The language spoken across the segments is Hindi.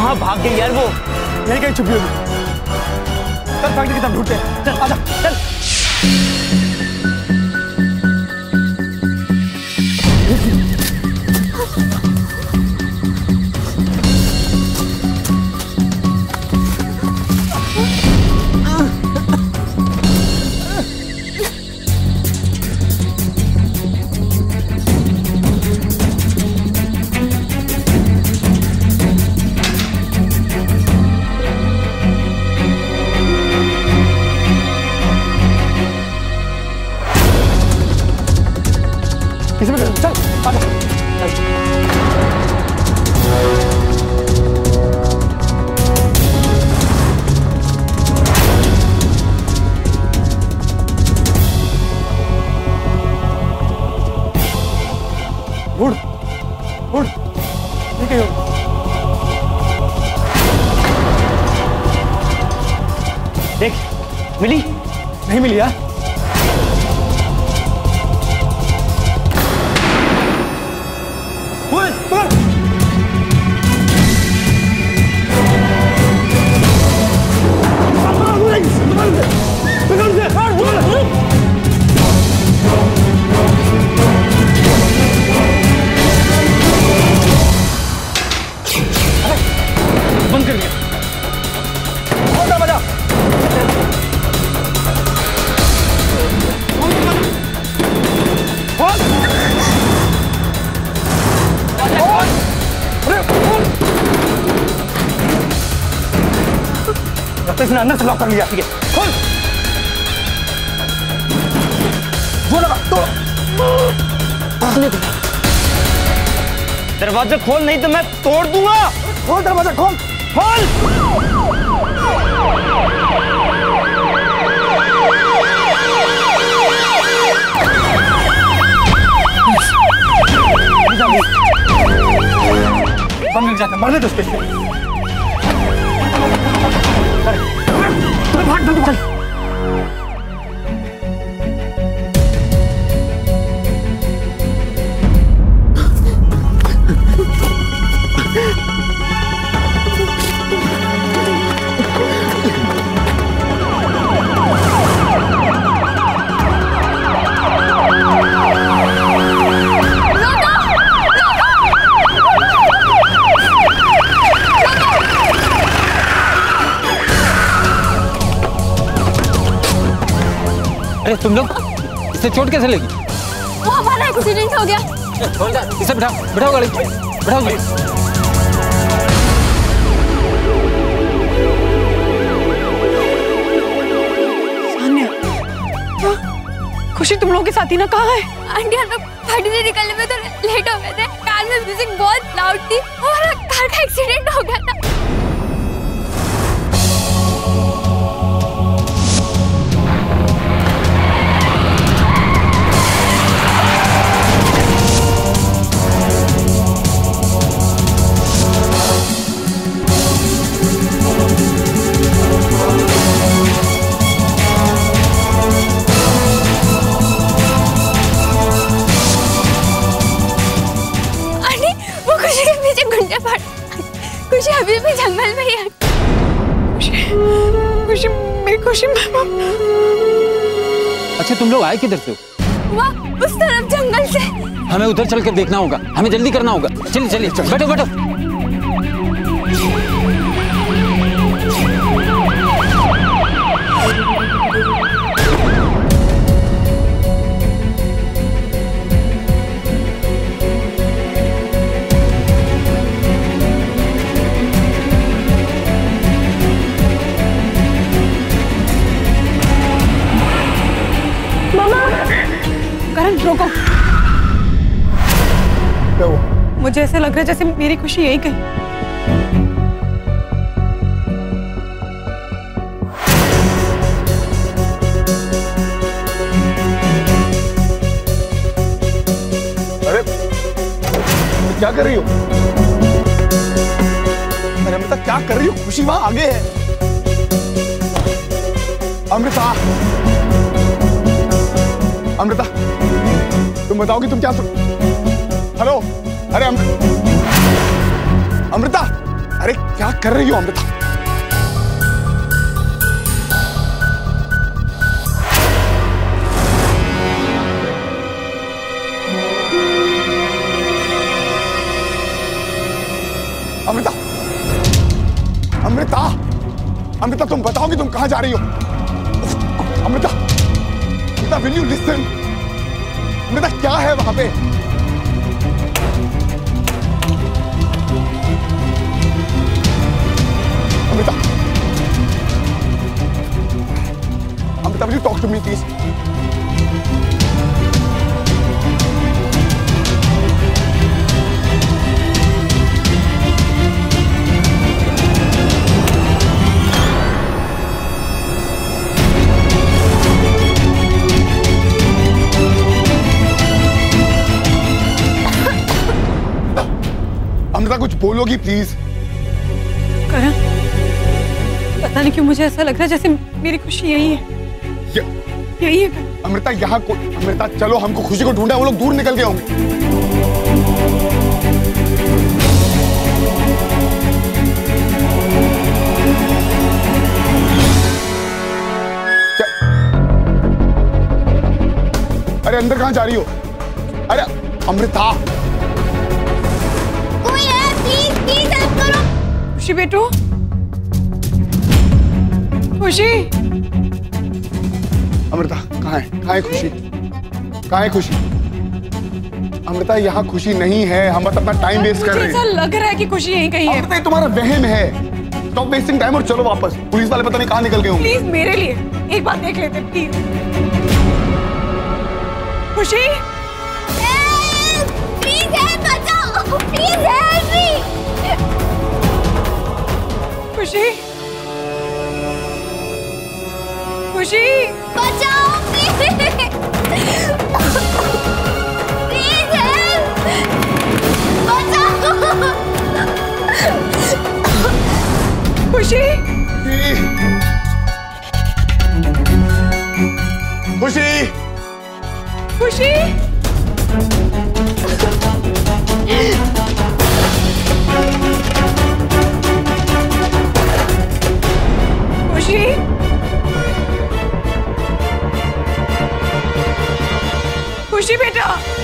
कहाँ भाग गई यार वो? यही कहीं छुपी होगी। चल फैक्ट्री की तरफ ढूंढते हैं। चल आजा चल। देख, मिली? नहीं मिली यार। बंद कर दिया। तो इसने अंदर से लॉक कर लिया। ठीक है, खोल। वो लगा तो। दरवाजा खोल, नहीं तो मैं तोड़ दूंगा। खोल दरवाजा, खोल खोल। बम लग जाता है, मरने दो उसके। भाग जल्दी भाग। अरे तुम लोग, इसे चोट कैसे लगी? वो हमारा एक्सीडेंट हो गया। इसे बिठाओ, बिठाओ गाड़ी, बिठाओ गाड़ी। सान्या, खुशी तुम लोगों के साथी ना कहाँ है? आंटी हम लोग पार्टी से निकलने में तो लेट हो गए थे। कार में म्यूजिक बहुत लाउड थी, हमारा कार का एक्सीडेंट हो गया था। खुशी अभी भी जंगल में ही है। खुशी मेरी खुशी। अच्छा तुम लोग आए किधर से हो? वहाँ उस तरफ जंगल से। हमें उधर चलकर देखना होगा, हमें जल्दी करना होगा। चलिए चलिए, बैठो बैठो। रोको। मुझे ऐसे लग रहा है जैसे मेरी खुशी यही कहीं। अरे क्या कर रही हो? अरे अमृता क्या कर रही हो? खुशी वहां आगे है। अमृता, अमृता तुम बताओ कि तुम क्या हेलो? अरे अमृता, अरे क्या कर रही हो अमृता? अमृता, अमृता, अमृता तुम बताओ कि तुम कहां जा रही हो? Amrita, Amrita will you listen? Amrita क्या है वहां पे? Amrita, Amrita will you talk to me please? Amrita कुछ बोलोगी प्लीज? करण, पता नहीं क्यों मुझे ऐसा लग रहा है जैसे मेरी खुशी यही है। यही है अमृता, यहाँ को अमृता चलो, हमको खुशी को ढूंढा, वो लोग दूर निकल गए होंगे। अरे अंदर कहाँ जा रही हो? अरे अमृता, कोई है, प्लीज प्लीज हेल्प करो। खुशी बेटू, खुशी। अमृता कहाँ है? कहाँ है खुशी? कहाँ है खुशी? अमृता यहाँ खुशी नहीं है, हम बस अपना टाइम वेस्ट कर रहे हैं। ऐसा लग रहा है कि खुशी यहीं कहीं है। अमृता ये तुम्हारा वहम है। स्टॉप वेस्टिंग टाइम और चलो वापस। पुलिस वाले पता नहीं कहाँ निकल गए होंगे। प्लीज मेरे लिए एक बात देख लेते प्लीज। खुशी, प्लीज हेल्प, बचाओ, please help me. Khushi, Khushi, बचाओ प्लीज, प्लीज हेल्प, बचाओ। खुशी, खुशी, खुशी, खुशी, खुशी बेटा।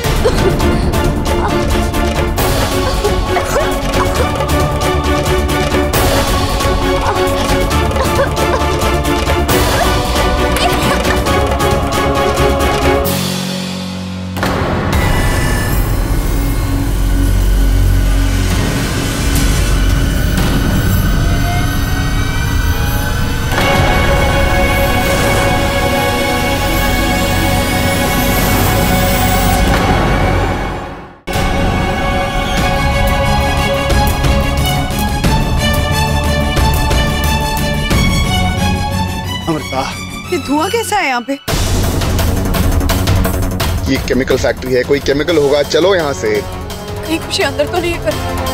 ये धुआं कैसा है यहाँ पे? ये केमिकल फैक्ट्री है, कोई केमिकल होगा। चलो यहाँ से। कहीं खुशी अंदर तो नहीं है?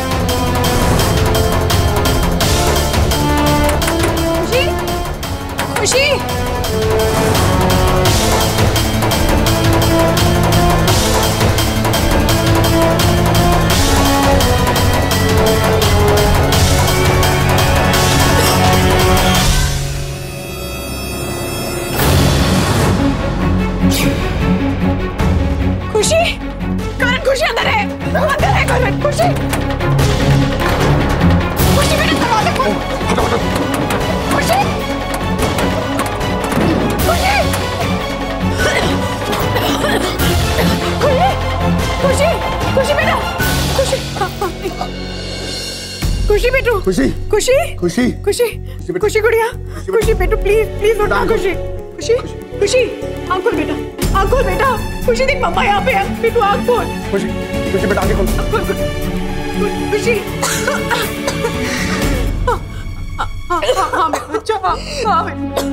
खुशी, खुशी, खुशी, करण, खुशी अंदर है, करण, खुशी, खुशी मेरे दरवाजे खोल, खुशी, खुशी, खुशी, खुशी बेटा, खुशी, खुशी बेटू, खुशी, खुशी, खुशी, खुशी, खुशी गुड़िया, खुशी बेटू, प्लीज प्लीज उठा। खुशी, खुशी, खुशी, आँख खोल बेटा, आँख खोल बेटा। खुशी देख मम्मा यहाँ पे है, बेटू आँख खोल। खुशी, खुशी बेटा आँखें खोल। खुशी, हाँ मेरा बच्चा, हाँ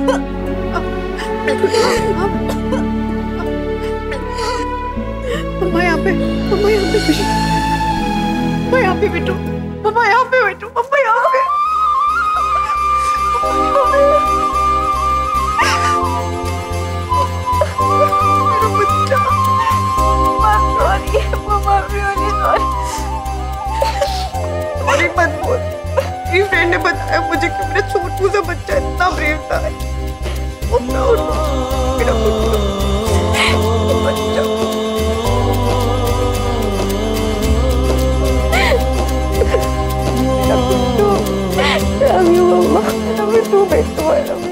मम्मा यहाँ पे, मम्मा यहाँ पे, खुशी, मम्मा यहाँ पे बेटू, मम्मा यहाँ पे बेटू, मम्मा यहाँ पे, मेरा बच्चा, मम्मा भी होने सॉरी मत बोल, बताया मुझे कि मेरा छोटू सा बच्चा इतना ब्रेव था। उठो उठो मेरा पुट्टू, बच्चा। मेरा puttu, love you mamma, love you too बेटू, I love you।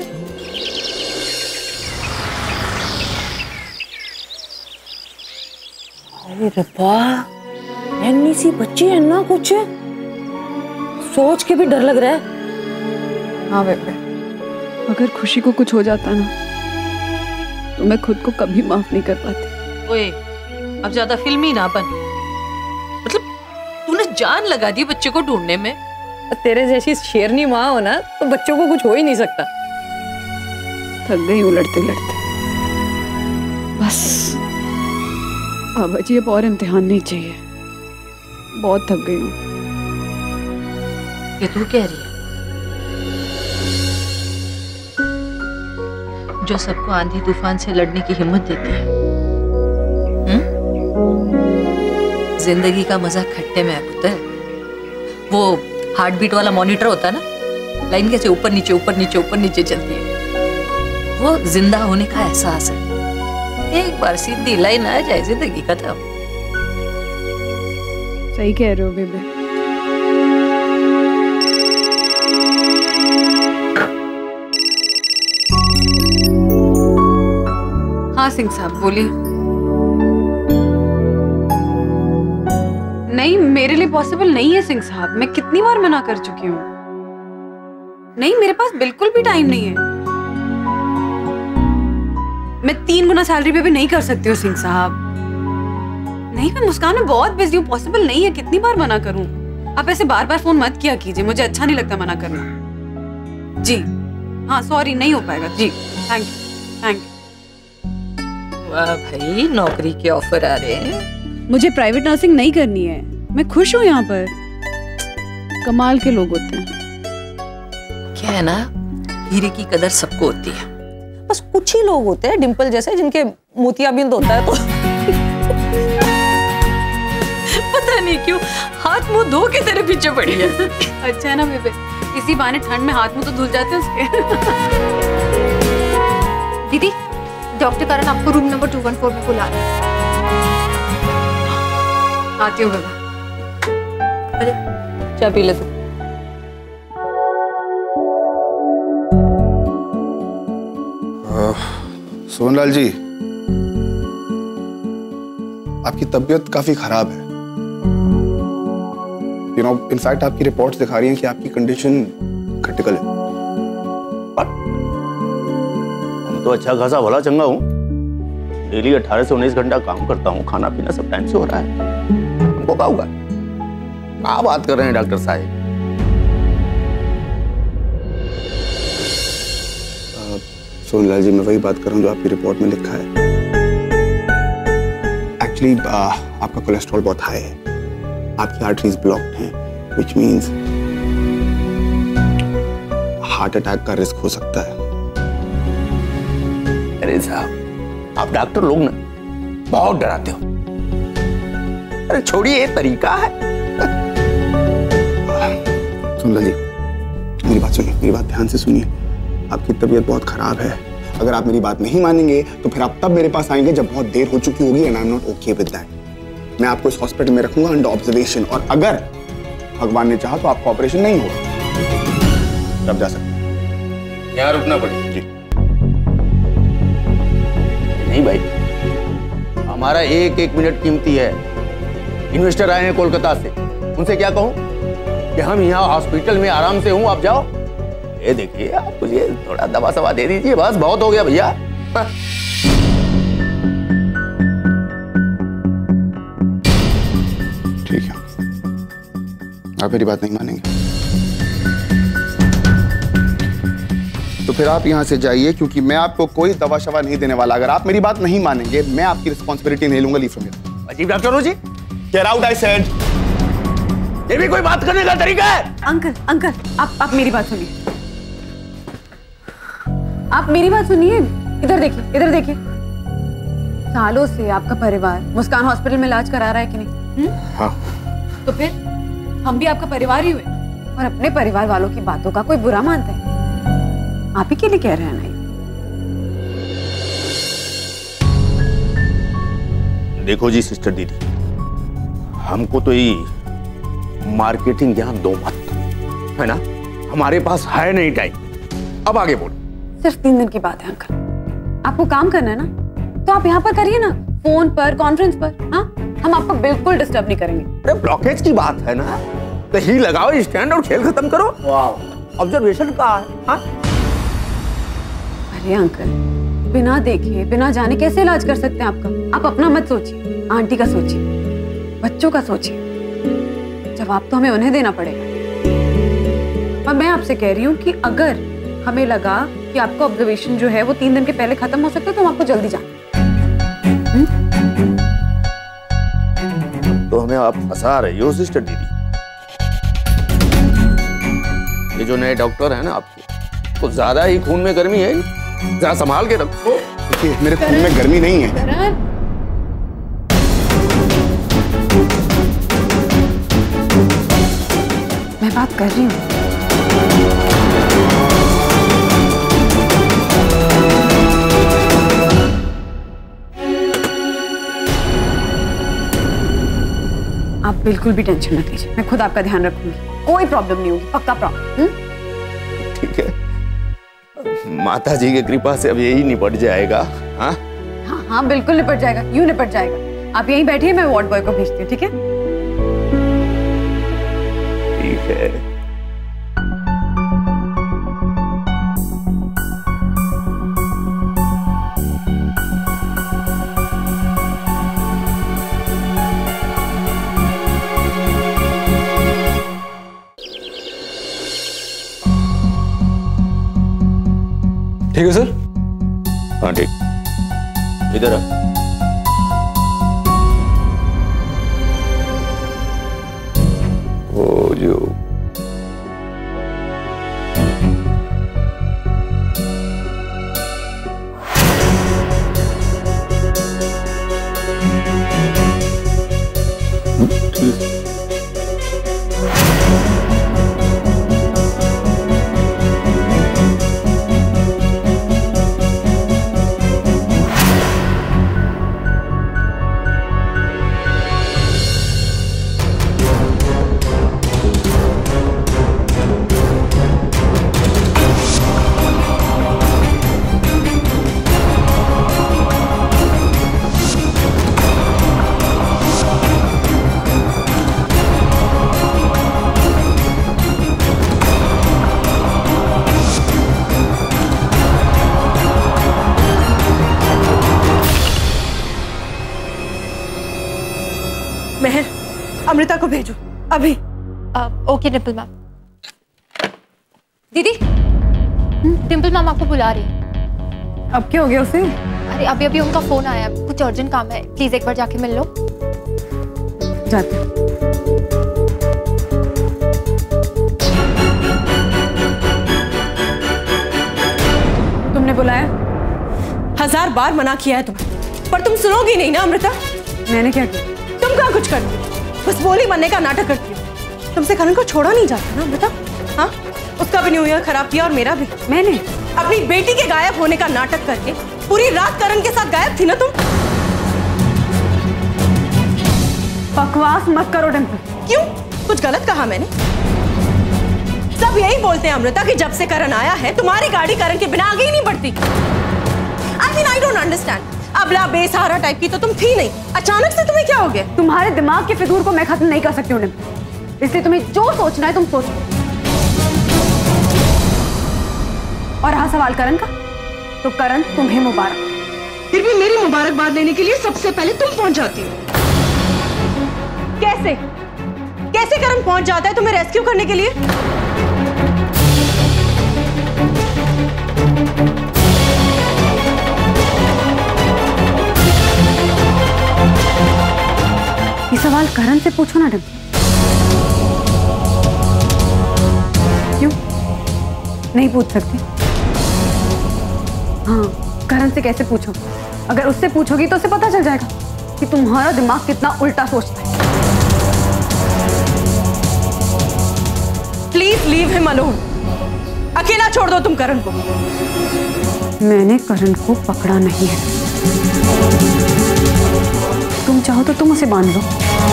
अरे रब्बा, इतनी सी बच्ची है ना, कुछ सोच के भी डर लग रहा है। हाँ बेबे, अगर खुशी को कुछ हो जाता ना तो मैं खुद को कभी माफ नहीं कर पाती। ओए, अब ज्यादा फिल्मी ना बन। मतलब तूने जान लगा दी बच्चे को ढूंढने में। तेरे जैसी शेरनी माँ हो ना तो बच्चों को कुछ हो ही नहीं सकता। थक गई हूँ लड़ते लड़ते, बस बाबा जी अब और इम्तिहान नहीं चाहिए। बहुत थक गई हूँ। ये तू कह रही है जो सबको आंधी तूफान से लड़ने की हिम्मत देती है? जिंदगी का मजा खट्टे में है पुत्र। वो हार्ट बीट वाला मॉनिटर होता है ना, लाइन कैसे ऊपर नीचे ऊपर नीचे ऊपर नीचे चलती है, वो जिंदा होने का एहसास है। एक बार सीधी लाइन आ जाए जिंदगी खत्म। सही कह रहे हो बेबे। हाँ सिंह साहब बोलिए। नहीं, मेरे लिए पॉसिबल नहीं है सिंह साहब, मैं कितनी बार मना कर चुकी हूँ। नहीं, मेरे पास बिल्कुल भी टाइम नहीं है। मैं 3 गुना सैलरी पे भी नहीं कर सकती हूँ सिंह साहब। नहीं, मैं मुस्कान में बहुत बिजी हूँ, पॉसिबल नहीं है। कितनी बार मना करूँ? आप ऐसे बार बार फोन मत किया कीजिए, मुझे अच्छा नहीं लगता मना करना। जी हाँ, सॉरी, नहीं हो पाएगा जी। Thank you, thank you. वाह भाई, नौकरी के ऑफर आ रहे हैं। मुझे प्राइवेट नर्सिंग नहीं करनी है, मैं खुश हूँ यहाँ पर। कमाल के लोग होते हैं। क्या है ना, हीरे की कदर सबको होती है, बस कुछ ही लोग होते हैं डिंपल जैसे जिनके मोतियाबिंद होता है तो पता नहीं क्यों हाथ मुंह धो के तेरे पीछे पड़ी है। अच्छा है ना बेबे, इसी बहाने ठंड में हाथ मुंह तो धुल जाते हैं उसके। दीदी, डॉक्टर करण आपको रूम नंबर 214 में बुला रहे हैं। आती हूँ बेबे। अरे चाय पी ले तू। सोनलाल जी, आपकी तबीयत काफी खराब है। इनफैक्ट आपकी रिपोर्ट्स दिखा रही हैं कि आपकी कंडीशन क्रिटिकल है। हम तो अच्छा खासा भला चंगा हूँ, डेली 18 से 19 घंटा काम करता हूँ, खाना पीना सब टाइम से हो रहा है। हमको क्या होगा? क्या बात कर रहे हैं डॉक्टर साहब? सोनलाल जी, मैं वही बात कर रहा हूँ जो आपकी रिपोर्ट में लिखा है। एक्चुअली आपका कोलेस्ट्रॉल बहुत हाई है, आपकी आर्टरीज ब्लॉक्ड हैं, व्हिच मींस हार्ट अटैक का रिस्क हो सकता है। अरे साहब, आप डॉक्टर लोग ना बहुत डराते हो। अरे छोड़िए, ये तरीका है। सोनलाल जी, मेरी बात सुनिए, मेरी बात ध्यान से सुनिए। आपकी तबीयत बहुत खराब है। अगर आप मेरी बात नहीं मानेंगे तो फिर आप तब मेरे पास आएंगे जब बहुत देर हो चुकी होगी, and I am not okay with that. मैं आपको इस हॉस्पिटल में रखूंगा अंडर ऑब्जर्वेशन, और अगर भगवान ने चाहा तो आपका ऑपरेशन नहीं होगा, तब जा सकते हैं। यहाँ रुकना पड़ेगा जी। नहीं भाई, हमारा एक एक मिनट कीमती है। इन्वेस्टर आए हैं कोलकाता से, उनसे क्या कहूं कि हम यहाँ हॉस्पिटल में आराम से हूं, आप जाओ। ये देखिए, आप मुझे थोड़ा दवा सवा दे दीजिए, बस बहुत हो गया भैया। ठीक है, आप मेरी बात नहीं मानेंगे तो फिर आप यहां से जाइए, क्योंकि मैं आपको कोई दवा शवा नहीं देने वाला। अगर आप मेरी बात नहीं मानेंगे, मैं आपकी रिस्पॉन्सिबिलिटी नहीं लूंगा। Leave from here. अजीब डॉक्टर हो जी। Get out, I said. ये भी कोई बात करने का तरीका है? अंकल, अंकल, आप मेरी बात सुनिए। आप मेरी बात सुनिए। इधर देखिए, इधर देखिए। सालों से आपका परिवार मुस्कान हॉस्पिटल में इलाज करा रहा है कि नहीं? हाँ। तो फिर हम भी आपका परिवार ही हुए। और अपने परिवार वालों की बातों का कोई बुरा मानता है? आप ही के लिए कह रहे हैं ना ये? देखो जी सिस्टर दीदी, हमको तो ये मार्केटिंग ज्ञान दो मत, है ना? हमारे पास है नहीं टाइम। अब आगे बोलो। सिर्फ 3 दिन की बात है अंकल, आपको काम करना है ना, तो आप यहाँ पर करिए ना, फोन पर, कॉन्फ्रेंस पर। हाँ, हम आपको बिल्कुल डिस्टर्ब नहीं करेंगे। अरे ब्लॉकेज की बात है ना, तो ही लगाओ स्टैंड और खेल खत्म करो। ऑब्जर्वेशन का है। हाँ? अरे अंकल, बिना देखे बिना जाने कैसे इलाज कर सकते हैं आपका? आप अपना मत सोचिए, आंटी का सोचिए, बच्चों का सोचिए। जवाब तो हमें उन्हें देना पड़ेगा। और मैं आपसे कह रही हूँ कि अगर हमें लगा कि आपका ऑब्जर्वेशन जो है वो 3 दिन के पहले खत्म हो सकता है, तो हम आपको जल्दी जाना। तो हमें आप फंसा रही हो सिस्टर दीदी। ये जो नए डॉक्टर है ना आपके, तो ज्यादा ही खून में गर्मी है, जरा संभाल के रखो। देखिए, मेरे खून में गर्मी नहीं है। मैं बात कर रही हूँ। आप बिल्कुल भी टेंशन मत लीजिए, मैं खुद आपका ध्यान रखूंगी, कोई प्रॉब्लम नहीं होगी, पक्का प्रॉब्लम। ठीक है, माता जी की कृपा से अब यही निपट जाएगा। हाँ हाँ हाँ, बिल्कुल निपट जाएगा, यूं निपट जाएगा। आप यहीं बैठिए, मैं वार्ड बॉय को भेजती हूँ। ठीक है? ठीक है। ठीक है सर। हाँ ठीक, इधर आ। वो जो मेहर, अमृता को भेजो अभी। Okay Dimple ma'am. दीदी, डिम्पल मैम आपको बुला रही है। अब क्या हो गया उसे? अरे अभी अभी उनका फोन आया, कुछ अर्जेंट काम है, प्लीज एक बार जाके मिल लो। जाते। तुमने बुलाया? 1000 बार मना किया है तुम्हें, पर तुम सुनोगी नहीं ना अमृता। मैंने क्या किया? तुम क्या कुछ करती हो? बस बोली बनने का नाटक करती हो। तुमसे करण को छोड़ा नहीं जाता ना अमृता? हाँ, उसका भी न्यू ईयर खराब किया और मेरा भी। मैंने अपनी बेटी के गायब होने का नाटक करके पूरी रात करण के साथ गायब थी ना तुम। बकवास मत करो डिम्पल। क्यों, कुछ गलत कहा मैंने? सब यही बोलते हैं अमृता कि जब से करण आया है तुम्हारी गाड़ी करण के बिना आगे ही नहीं बढ़ती। I mean, I don't understand। अबला बेसहारा टाइप की तो तुम थी नहीं, अचानक से तुम्हें क्या हो गया? तुम्हारे दिमाग के फितूर को मैं खत्म नहीं कर सकती हूँ डिम्पल, इसलिए तुम्हें जो सोचना है तुम सोचो। और रहा सवाल करण का, तो करण तुम्हें मुबारक। फिर भी मेरी मुबारकबाद लेने के लिए सबसे पहले तुम पहुंच जाती हो। कैसे कैसे करण पहुंच जाता है तुम्हें रेस्क्यू करने के लिए? ये सवाल करण से पूछो ना डिम्पल। क्यों नहीं पूछ सकती? हाँ, करण से कैसे पूछो? अगर उससे पूछोगी तो उसे पता चल जाएगा कि तुम्हारा दिमाग कितना उल्टा सोचता है। Please leave him alone. अकेला छोड़ दो तुम करण को। मैंने करण को पकड़ा नहीं है। तुम चाहो तो तुम उसे बांध लो।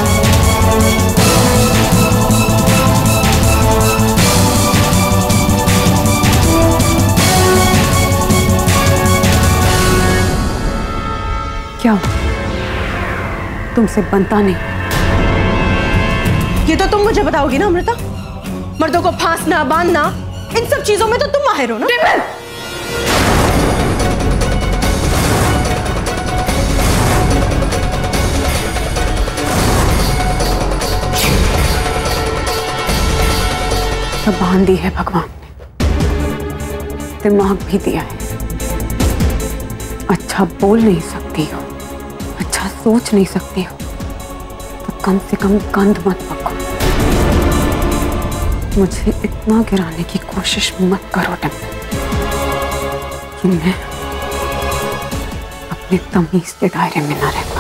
क्या तुमसे बनता नहीं? ये तो तुम मुझे बताओगी ना अमृता। मर्दों को फांसना, बांधना, इन सब चीजों में तो तुम माहिर हो ना। तो बांध दी है भगवान ने, दिमाग भी दिया है। अच्छा बोल नहीं सकती हो, अच्छा सोच नहीं सकती हो, तो कम से कम गंद मत पको। मुझे इतना गिराने की कोशिश मत करो डिम्पल कि मैं अपने तमीज के दायरे में न रह